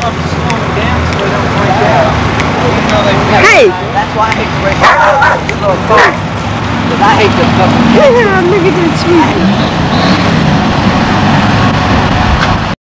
I'm slowing down so they don't break out. Hey! That's why I hate to break out. Because I hate this stuff. Yeah, look at that tree.